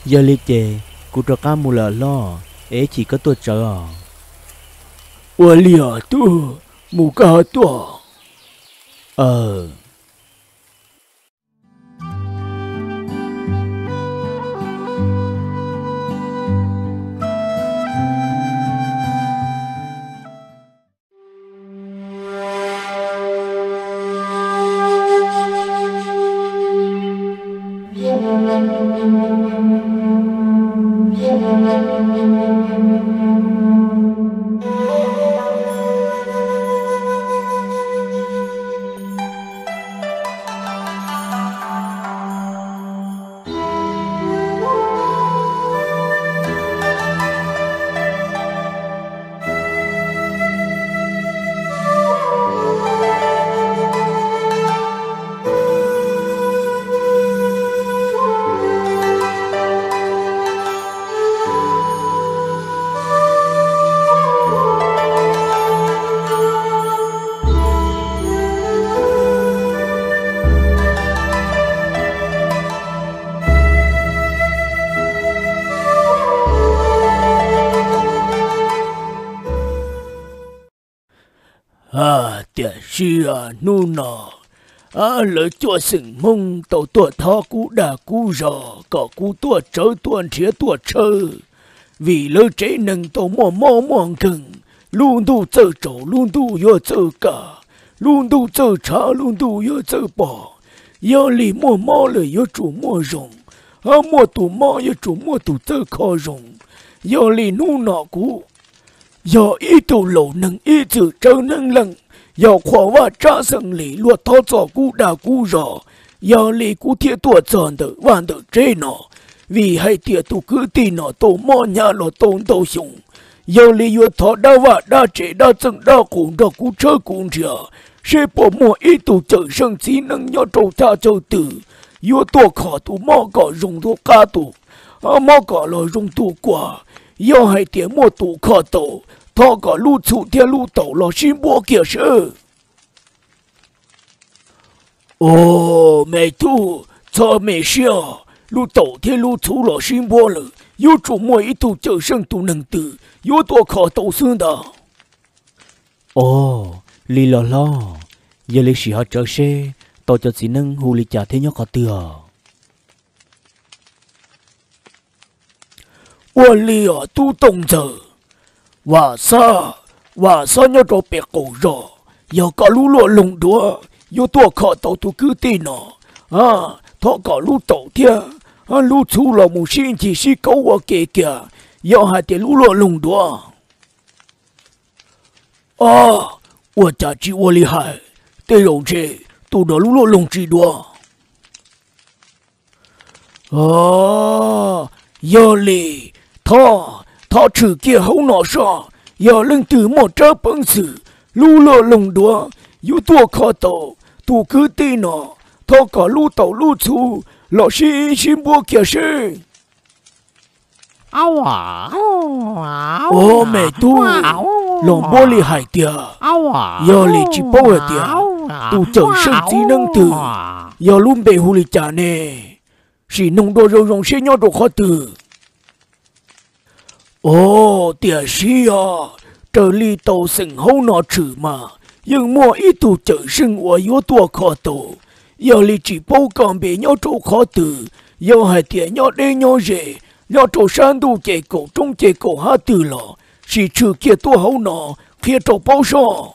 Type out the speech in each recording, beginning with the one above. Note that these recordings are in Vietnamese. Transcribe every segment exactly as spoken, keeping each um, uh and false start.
giờ li chè cụ trò cá mù lờ lo ế chỉ có tôi chờ ủa lìa tu mù cá tu ờ à tiệt si à nu nọ à lỡ cho sừng mông tàu tua thọ cú đà cú rò cỏ cú tua trớ tuần chia tua trơ vì lỡ chế nâng tàu mò mò mòn cừng luôn tu chơ trổ luôn tu yo chơ cả luôn tu chơ trả luôn tu yo chơ bỏ yo lì mò mò lời yo chủ mò rồng à mò tu mò yo chủ mò tu chơ kho rồng yo lì nu nọ cú giờ ý tụ lộ nâng ý chữ trơ nâng lần giờ khóa và trả sân lý luật thọ cho cú đà cú rõ giờ lý cú thiệt tuột tròn tử hoàn tử chế nọ vì hay thiệt tụ cứ tin nọ tổ mò nhà nó tôn tàu sùng giờ lý yuột thọ đa và đa chế đa sân đa khủng đa cú chơi cũng chả sẽ bỏ mò ý tụ trở sân chí nâng nhỏ trâu cha châu tử yuột tuột khó tụ mò cỏ dùng thuốc ca tụ à mò cỏ lo dùng tụ quả giờ hay thiệt mò tụ khó tổ thọ có lưu trụ theo lưu tẩu là xin bố kia sự ồ mẹ tu cho mẹ xưa lưu tẩu theo lưu trụ là xin bố là yêu chủ mỗi ít tu trở sinh tu năng tử yêu tu khó tẩu xương đó ồ li lo lo giờ li sĩ họ trở xe tôi cho chỉ nâng hù li trả thế nhóc có từa ồ li ở tu tông giờ và sa và sa nhớ cho bẹt cổ rõ giờ có lũ lụa lùng đũa yêu tua khó tàu tu cứ tin nọ à thọ có lũ tàu thia à lũ chú là một xin chỉ si câu ở kề kìa giờ hai tiền lũ lụa lùng đũa à tôi chả chỉ tôi厉害đây rồi chứ tu đó lũ lụa lùng chỉ đũa à giờ lì thọ thọ trừ kia hậu nọ sao giờ lưng từ một trái bưng sự lu lơ lồng đũa yêu tua khó tàu tu cứ tin nọ thọ cả lu tàu lu chú lọ xin xin bua kia xin áo à ô mẹ tu lòng bố lì hải tiệt giờ lì chỉ bố ở tiệt tu trở sinh tí nâng từ giờ luôn bề hù lì trả nè chỉ nông đồ rồng rồng xin nhau đồ khó từ ồ tiệt sĩ à trở li tàu sừng hậu nọ trừ mà nhưng mua ít tu trở sinh ở yếu tua khó tổ giờ li chỉ bao còn bị nhau chỗ khó từ giờ hai tiệt nhau đây nhau rể nhau chỗ san tu chế cổ trong chế cổ ha từ lọ chỉ trừ kia tua hậu nọ kia chỗ bao so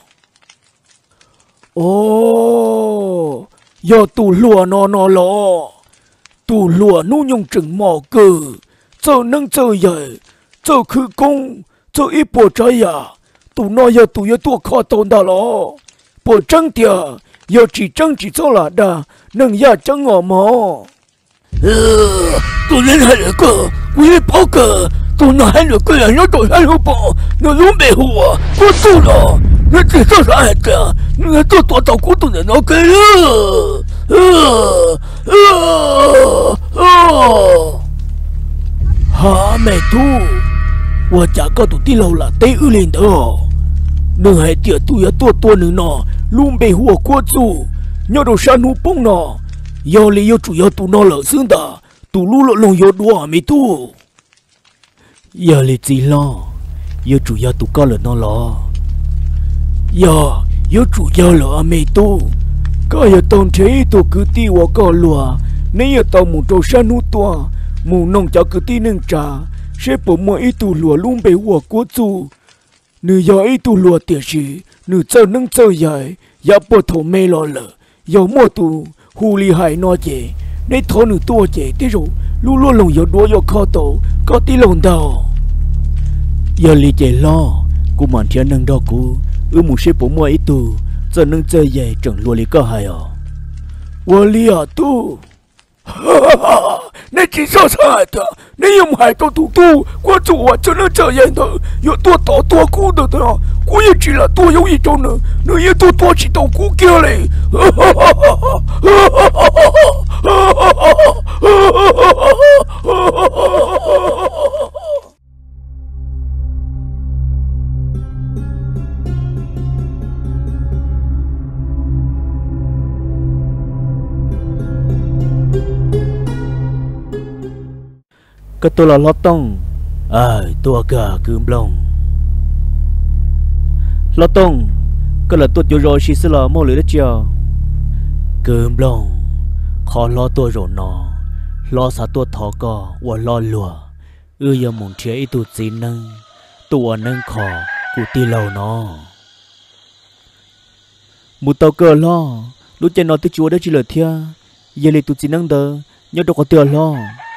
ồ giờ tu lùa nọ nọ lọ tu lùa nu nhung chừng mò cờ giờ nâng giờ dậy giờ khứ công giờ ít bộ trái à tụ nói giờ tụ giờ tụ khó tồn đó lo bộ trăng tiệt giờ chỉ trăng chỉ cho là đà nâng giờ trăng ngõ mò ừ tụ lên hai đứa cơ quý bao cơ tụ nói hai đứa cơ là nó tụ hai đứa bộ nó luôn bề hùa có tụ nó nó chỉ cho ra hết kìa nó tụ tụ tụ cũng tụ nó cái ừ ừ ừ ừ hả mẹ tu 我家搞到地牢了，得有领的哦。能还点都要多多能呢，路被火锅煮，要到山路崩呢，要里要主要都拿老生的， tụ lú lộ lông yo đua mi tu giờ lì gì lo giờ chủ giờ tụ con là nó lo giờ giờ chủ giờ là mi tu có giờ tông thế tụ cứ ti wa có lùa nếu giờ tao muốn trâu sa nút tua muốn nông cho cứ ti nâng trà sẽ bỏ mọi ý tụ lùa luôn bể hoa của chú nữ giờ ý tụ lùa tiệt gì nữ chơi nâng chơi dài giờ bỏ thổ mê lo lợ giờ mua tụ hù li hải nó chè nếu thổ nữ tua chè thế rồi lu lu lồng giờ đua giờ khó tổ có tí lồng đầu giờ lì chè lo cô mòn theo nâng đó cô ư muốn sẽ bỏ mọi ý tụ giờ nâng chơi dài chẳng lùa lì có hay à 我里啊都，那几少菜的，你又买到土土，我做我只能这样的，有多大多苦的的，我也知了多有一种呢，你也多多起到苦叫嘞， cái tôi là lót tông à tôi cả cơm lòng lót tông cái là tôi cho rồi xí xí là mua lưỡi đất chưa cơm lòng khó lo tôi rồi nó lo sao tôi thọ cò và lo lùa ư giờ muốn chế ít tụt gì nâng tụi nâng khó cụ ti lâu nó một tàu cờ lo lúc trên nó tôi chúa đó chỉ là thia giờ lấy tụt gì nâng đờ nhớ đâu có tiền lo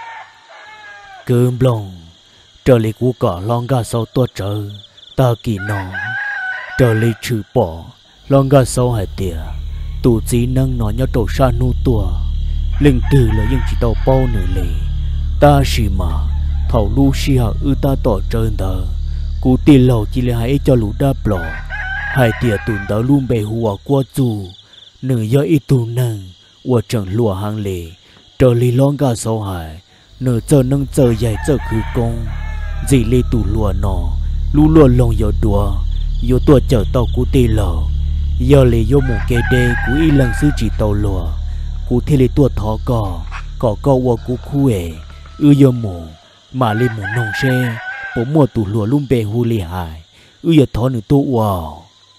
cơm lòng trở lại của cả long gà sau tua trở ta kỳ nó trở lại trừ bỏ long gà sau hải tiệt tụ chỉ nâng nó nhớ trổ sa nu tua linh từ là những chỉ tàu bao nửa lệ ta xì mà thầu lu xì hạ ư ta tỏ trơn đó cú tiền lầu chỉ là hãy cho lũ đa bỏ hải tiệt tụn đó luôn bề hùa qua dù nửa giờ ít tụ nâng và chẳng lùa hàng lệ trở lại long gà sau hải nửa giờ nâng giờ dài giờ khứ công dì lê tù lùa nọ lù lùa lòng giờ đùa giờ tua chở tàu cú tê lờ giờ lê vô một kê đê cú y lần sư chỉ tàu lùa cú thê lê tua thọ cò cò cò qua cú khuê ư giờ mù mà lê mù nông xe bố mùa tù lùa luôn bề hu lê hài ư giờ thọ nửa tu wow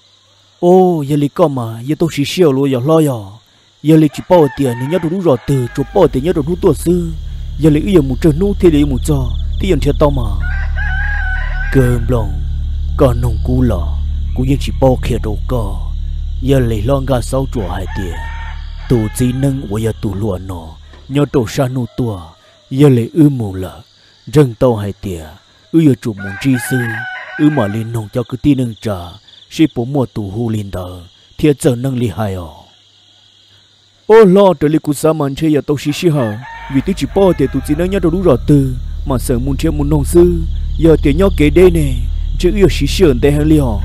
ô giờ lê có mà giờ tôi xí xíu luôn giờ lo giờ giờ lê chỉ bao tiền nên nhớ đủ rồi từ chỗ bao tiền nhớ đủ tua sư giờ lấy yêu một trận nút thì lấy một trò thì nhận theo tao mà cơm lòng còn nông cú lò cú yên chỉ bao kia đồ cò giờ lấy lon gà sáu chùa hai tiền tụ chỉ nâng và giờ tụ lụa nọ nhớ đồ sa nô tua giờ lấy ư mù lợ rừng tàu hai tiền ư giờ chủ muốn chi sư ư mà lên nông cho cứ tin nâng trà chỉ bố mùa tụ hu lên đờ thiệt giờ nâng li hai ọ ô lo trở lại cú sa man chơi giờ tàu xí xí hả vì tôi chỉ bỏ tiền tụi chị nó nhớ đủ rõ từ mà sợ muốn chơi muốn nông sư giờ tiền nhau kế đây nè chứ yêu xí sườn đây hay liò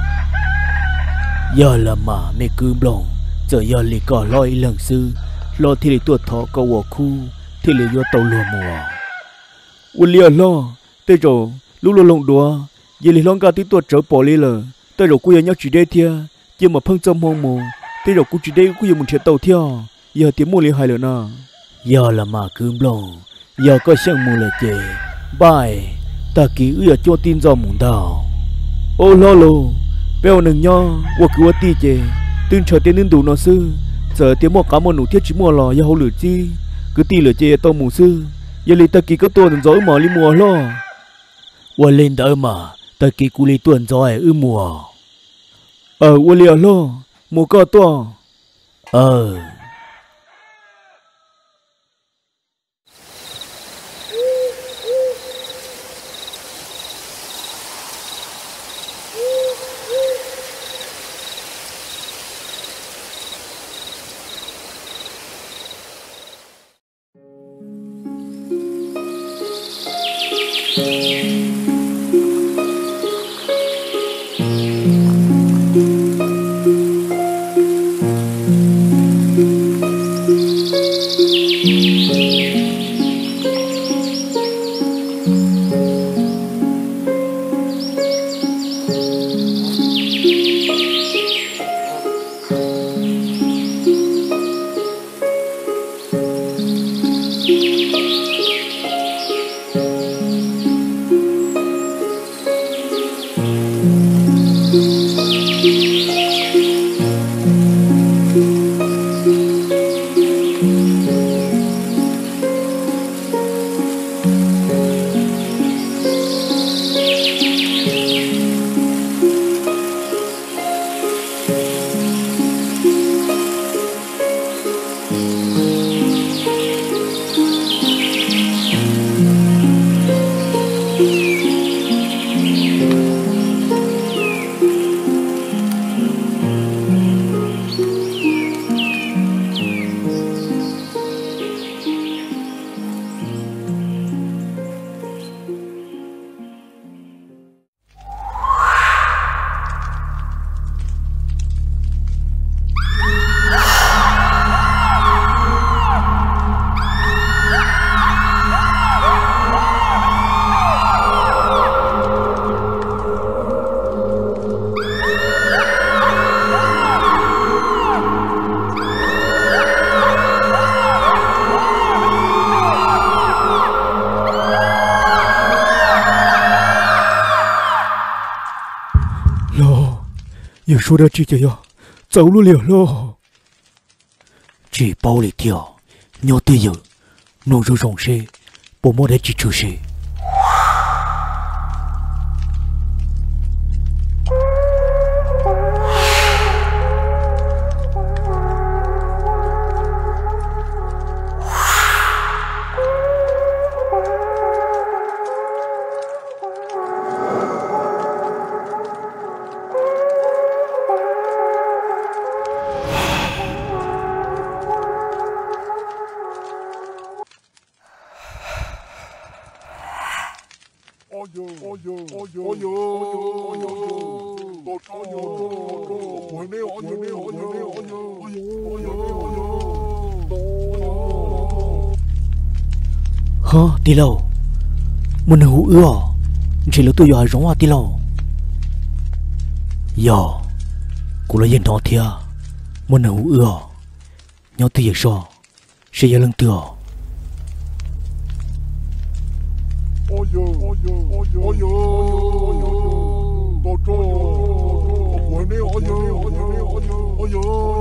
giờ là mà mẹ cứ lòng giờ giờ lì cỏ lo ý lần sư lo thì lì tuột thọ cầu ở khu thì lì vô tàu lùa mùa u liò lo tới rồi lúc lo lồng đùa giờ lì lon cả tí tuột trở bỏ đi lờ tới rồi cúi nhau chỉ đây thia chứ mà phăng trong hoang mù tới rồi cú chỉ đây cú giờ muốn chơi tàu theo giờ tiếng mua lì hai lờ na giờ là mà cơm lòng giờ có sang mù là chè bài ta kỹ ư cho tin do mùng đào ô lo lô bèo nừng nho và cứ ti chè tin chờ tiền nên đủ nó sư giờ tiếng mua cá mua nụ thiết chỉ mua lò giờ hậu lửa chi cứ ti lửa chè tao mù sư giờ li ta kỹ có tuần gió mà li mùa lo và lên đỡ mà ta kỹ cú li tuần gió ư mùa ờ và li lo mùa có to ờ 也说的这个呀，走路了了。 chỉ bao lì theo nhau tư giờ nô rô rồng xe bộ mô để chỉ trừ xe hả đi lâu mình hữu ưa chỉ là tôi giờ giống à đi lâu giờ cô là dân đó thia mình hữu ưa nhau tôi giờ sao sẽ giờ lần tựa Oyo, oyo, oyo, oyo, oyo, oyo, oyo, oyo, oyo,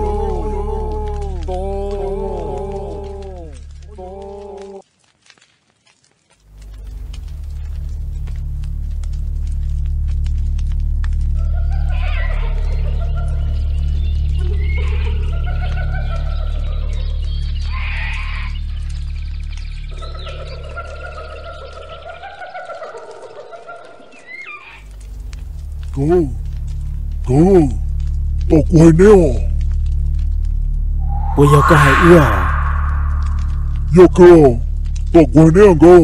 Go, go, tao quay neo. bây giờ có hai ưa Yo go, tao quay neo go.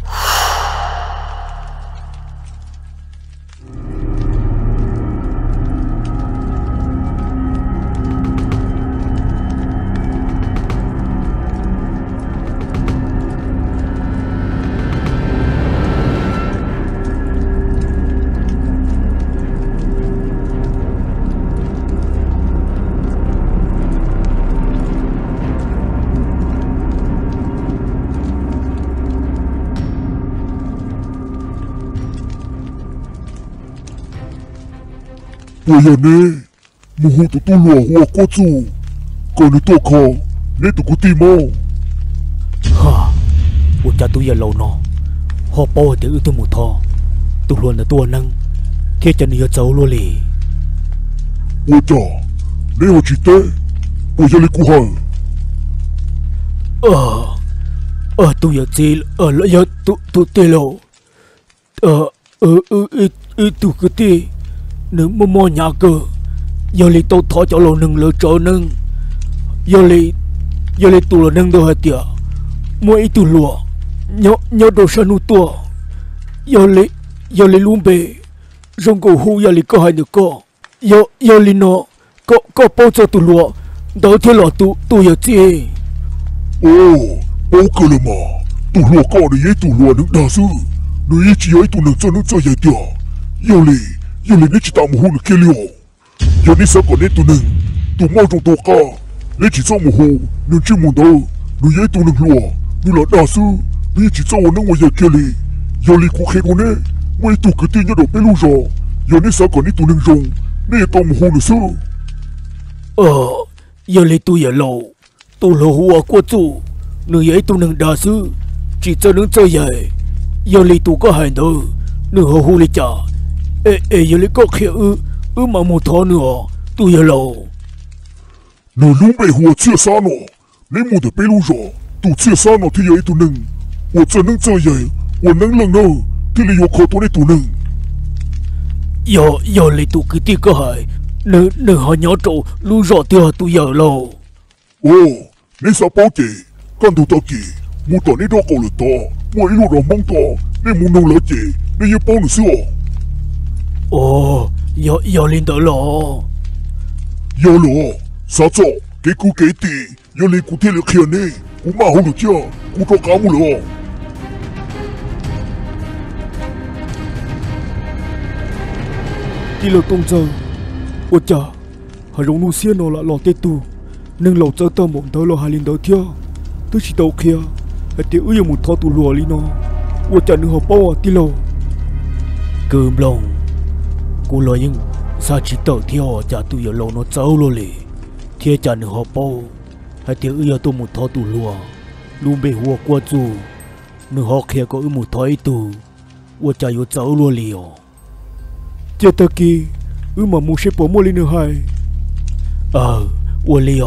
Bây giờ nè, mù hù tụi tôi lùa hùa có chủ. Còn nếu tôi khó, nên tụi tôi tìm mò. hả ủa cha tôi giờ lâu nó họ bao để ưu tôi một thò tôi luôn là tôi nâng thế cho nên cháu luôn lì Ủa chà, nếu mà chỉ tế, bây giờ lấy cụ hỏi. Ờ, ờ tôi giờ gì, ờ lại giờ tôi tôi tê lộ. Ờ, ờ, ờ, ờ, ờ tôi cứ tê, nếu mà mua nhà cơ, giờ lấy tôi thọ cho lô nâng lỡ cho nâng, giờ lấy, giờ lấy tôi là nâng đâu hết tiệt, mua ít tôi lúa, nhớ nhớ đồ sản nút tua, giờ lấy, giờ lấy luôn bể, rong cổ hu giờ lấy có hai được có, giờ giờ lấy nó, có có bao giờ tôi lúa, đó thế là tôi tôi giờ gì. Ồ, bố cơ là mà, tụi lùa có để ấy tụi lùa nước đa sư. Nếu ý chí ấy tụi nâng cho nước cho dạy tiệt. Giờ lấy, giờ lấy nên chỉ tạo một hôn được kia liều. Giờ nên sẽ còn nên tụi nâng, tụi mau trong tổ ca. Nên chỉ cho một hôn, nâng trên môn đâu. Nếu ấy tụi nâng lùa, nếu là đa sư, nên chỉ cho một nâng ngoài dạy kia lì. Giờ lấy cũng khen con nè, mấy tụi cứ tin nhớ đồ bê lưu rõ. Giờ nên sẽ còn nên tụi nâng rồng, nên tạo một hôn được sư. Ờ, giờ lấy tôi giờ lâu, tôi là hùa của chủ, nơi ấy tôi nâng đa sư, chỉ cho nâng chơi vậy. Giờ lấy tôi có hai nữa, nâng hùa hùa lấy trả. Ê, ê, giờ lấy có khía ư, ư mà một thọ nữa, tôi giờ lâu. Nếu lúc bề hùa chia xa nó, nếu một được bê lưu rõ, tụi chia xa nó thì ấy tụi nâng. Hùa cho nâng chơi vậy, hùa nâng lần nữa, thì lấy khó tôi nên tụi nâng. Giờ, giờ lấy tôi cứ tiếc có hai, nâng, nâng họ nhỏ trâu, lưu rõ thì họ tôi giờ lâu. Ồ, nên sao báo kì, căn thủ ta kì, một tỏ nên đó cầu lực ta, một ý lộ rõ mong ta, nên muốn nâng lỡ kì, nên như bao nữa xưa. Ồ, giờ, giờ lên tới lọ. Giờ lọ, xa cho, cái cú kế tì, giờ lên cú thế lực khiển nè, cú mà hôn được chưa, cú cho cá mù lọ. Đi lỡ tông giờ, ôi chà, hà rong nu xiên nó lại lọ tê tù. Nâng lầu cho tao mộng tao lo hai linh đó thia, tôi chỉ tao kia, hai tiếng ư một thọ tụ lùa li nó, ủa chả nâng học bao à tí lầu. cơm lòng cô lo nhưng sao chỉ tàu theo cha tụi giờ lâu nó trâu luôn lì theo cha nữa họ bao hay theo ư tôi một thọ tụ lùa luôn bị hùa qua dù nữa họ kia có ư một thọ tụ ua cha yo trâu luôn lì cha ta kia ư mà mua xe bỏ mua lên nữa hay ờ ua lì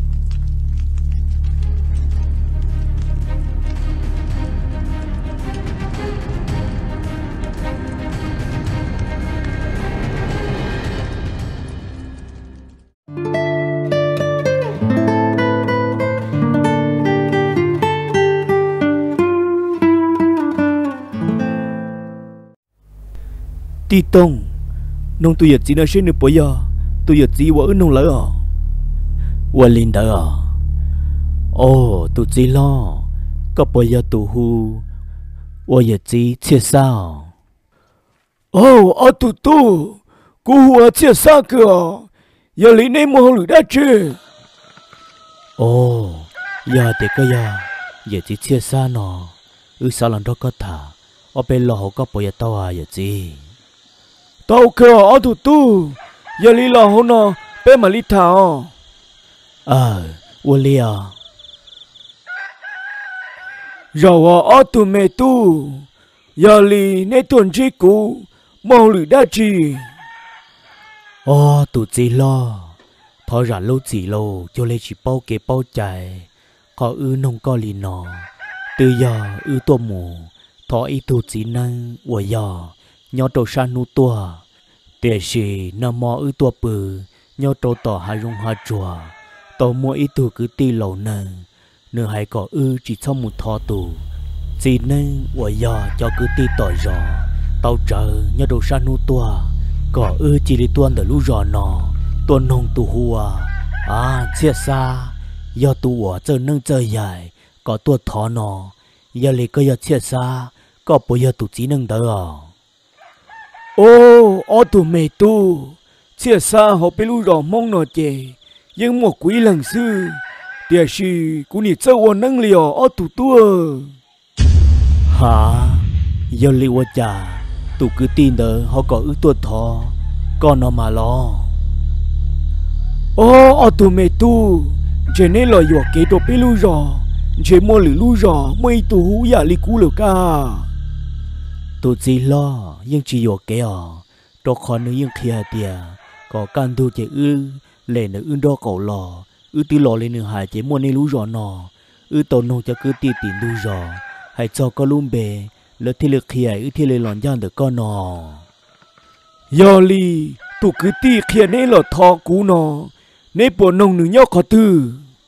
ti tông nông tôi giờ chỉ nói xin được bây giờ tôi giờ chỉ vợ nông lỡ à vợ linh đỡ à ồ tôi chỉ lo có bây giờ tôi hu vợ giờ chỉ chia sao ồ ở tôi tôi cô hu chia sao cơ giờ lý này mua lửa đã chứ ồ giờ thì cái giờ giờ chỉ chia sao nó ư sao lần đó có thả ở bên lò họ có bây giờ tao à giờ chỉ tao cơ ở tụi tu giờ lý lò hôn nó bé mà lý thảo ờ ua li à rồi ở tụi mẹ tu giờ lý nè tuần chi cũ mau lử đa chi ô tụi gì lo thôi ra lâu gì lâu cho lên chỉ bao kế bao chạy có ư nông có lì nọ từ giờ ư tua mù thọ ít tụi gì năng ua giờ nhau trâu san nu tua để gì nằm mò ư tua bự nhau trâu tỏ hai rung hai chùa tàu mua ít tụ cứ ti lẩu nè nửa hai cỏ ư chỉ trong một thọ tù chỉ nên ở giờ cho cứ ti tỏi giò tàu chờ nhau trâu san nu tua cỏ ư chỉ đi tuôn để lú giò nọ tuôn nông tù hùa à chia xa do tù ở chơi nâng chơi dài có tua thọ nọ giờ lấy cái giờ chia xa có bây giờ tụ chỉ nâng đỡ ô ở tụ mẹ tu chia xa họ bị lú rò mong nọ chè nhưng một quý lần xưa địa sĩ của nhị châu ở nâng liò ở tụ tua hả giờ liu cha tụ cứ tin đỡ họ có ước tua thọ con nó mà lo ô ở tụ mẹ tu chỉ nên lo dọa kế đồ bị lú rò chỉ mua lử lú rò mấy tụ hú giả li cú lửa ca tụ chỉ lo nhưng chỉ dọa kế à đồ khó nữa nhưng kia tiề có can tu chỉ ư lệ nữa ư đó cậu lò ư tí lò lên nữa hải chỉ mua nên lú rò nọ ư tàu nông cho cứ ti tìm lú rò hay cho có lùm bề lỡ thì lực kia ư thì lên lòn giang được con nọ giờ li tụ cứ ti kia nên là thọ cú nọ nên bộ nông nữa nhóc khó tư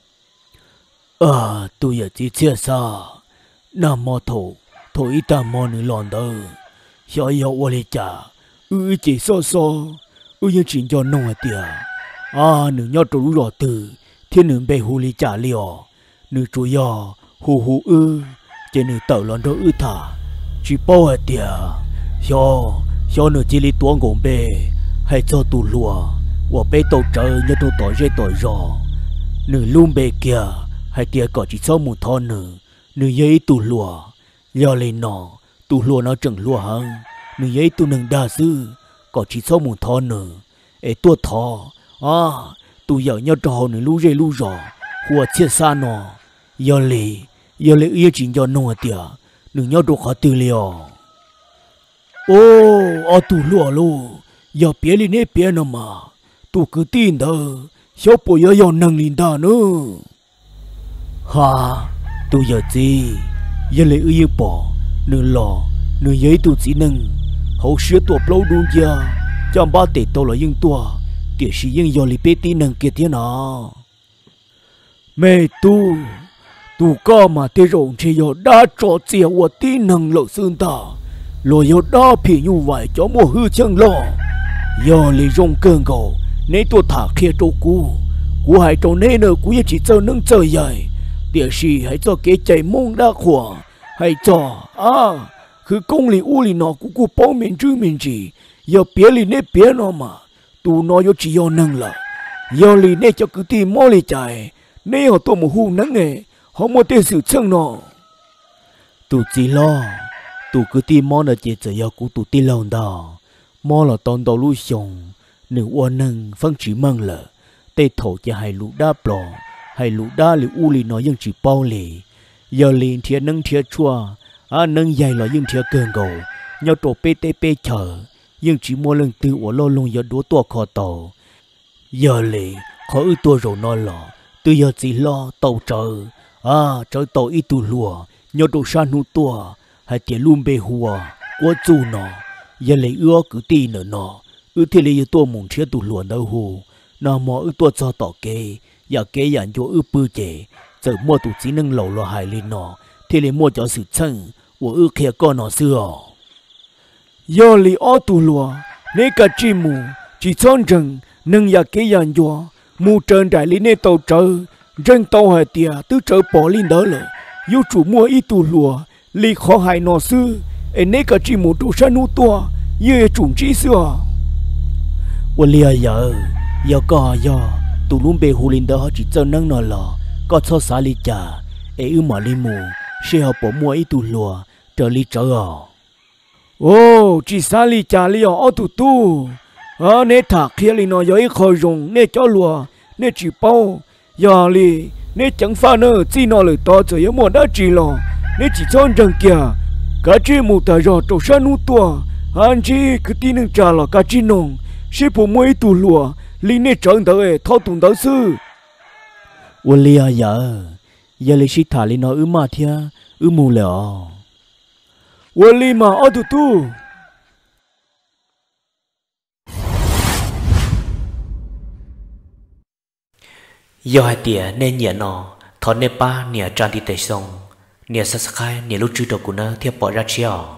ờ tôi giờ chỉ chia xa nằm mò thổ thổ ít ta mò nữa lòn đâu giờ giờ qua đi chả ư chỉ so so ư như chuyện cho nông ở tiệt à nữ nhóc trâu lúa từ thiên nữ bê hù li chả liò nữ chú yo hù hù ư trên nữ tàu lòn đó ư thả chỉ bao ở tiệt yo yo nữ chỉ li tuông gồm bê hay cho tù lúa và bê tàu trời nhớ tàu tỏi dây tỏi giò nữ lùm bê kia hay tiệt có chỉ sau một thon nữ nữ giấy tù lúa yo lên nọ tù lúa nó chẳng lúa hơn nữ giấy tù nâng đa sư có chỉ sau một thon nữ ê tua thọ à tụ giờ nhớ trò nữ lú rê lú rò hùa chia xa nọ giờ lì giờ lì yêu chính cho nông tiệt nữ nhớ đồ khó tư liò ô ở tụ lúa lú giờ bía li nè bía nọ mà tụ cứ tin đó sao bồi giờ giờ nâng lên ta nữa ha tụ giờ gì giờ lì yêu bỏ nữ lò nữ giấy tụ chỉ nâng hậu sửa tuổi lâu đun giờ trong ba tệ tôi là những tua địa sĩ những do li bê tí nâng kia thế nào mẹ tu tu có mà thế rồi chỉ do đã cho chiều của tí nâng lộ sơn ta rồi do đã bị như vậy cho mua hư chân lo do li rong cơn gồ nên tôi thả kia trâu cú cú hai trâu nên nữa cú chỉ chơi nâng chơi vậy địa sĩ hãy cho cái chạy mông đa khỏa hãy cho à cứ công li u li nó cú cú bao miền chứ miền gì giờ bía li nè bía nó mà tu nói yo chỉ yo nâng là giờ li nè cho cứ tìm mò li chạy nè họ tôi một hu nắng nghề họ một tên sự chân nó tu chỉ lo tu cứ tìm mò là chỉ chỉ yo cú tu tìm lòng đó mò là tòn đầu lui sòng nửa uốn nâng phân chỉ măng lợ tê thổ cho hai lũ đa bò hai lũ đa lì u lì nóiยังchỉ bao lì giờ liền thiệt nâng thiệt chua à nâng dài là nhưng thiệt cơn gầu nhau tổ pê tê pê chờ nhưng chỉ mua lần từ uốn lo lông giờ đúa tua kho tàu giờ lì khó ư tua rồi nói lọ từ giờ chỉ lo tàu chờ à chờ tàu ít tu lùa nhau tổ san nu tua hay tiền luôn bê hùa quá chu nọ giờ lì ưa cứ ti nữa nọ ư thì lì tua mùng thiệt tu lùa đâu hù nọ mò ư tua cho tỏ kê giờ kê dàn cho ư bự chế giờ mua tụ chỉ nâng lẩu lo hài lên nọ thì lì mua cho sự chân của ư kia con nọ xưa giờ lì ở tu lùa nè cả chi mù chỉ chọn rừng nâng giờ kê dàn cho mù trơn đại lý nè tàu chờ rừng tàu hải tiệt tứ chờ bỏ lên đó là yêu chủ mua ít tu lùa lì khó hại nọ xưa em nè cả chi mù tụ sa nu tua yêu chủ chi xưa 我俩giờ giờ có giờ tụ luôn bề hồ lên đó chỉ cho nâng nọ lò có cho xả li trà ấy ư mà li mù sẽ học bỏ mua ít tụ lùa trở li trở à ô chỉ xa li trà li ở tụ tu à nè thạc kia li nó giờ ít khơi rồng nè cho lùa nè chỉ bao giờ li nè chẳng pha nữa chỉ nó lời to rồi muốn đã chỉ lò nè chỉ cho rừng kia cả chi mù ta rồi tổ sa nu tua anh chi cứ tin nâng trà là cả chi nông sẽ phụ mua ít tụ lùa li nè chẳng tới thao tụng tới sư 我俩giờ giờ li sĩ thả li nó ư mà thia ư mù lẹ 我立马奥图图。 giờ hai tia nên nhẹ nọ thọ nè ba nhẹ trang đi tây sông nhẹ sát sát khai nhẹ lúc trước đầu của nó thiệp bỏ ra chiao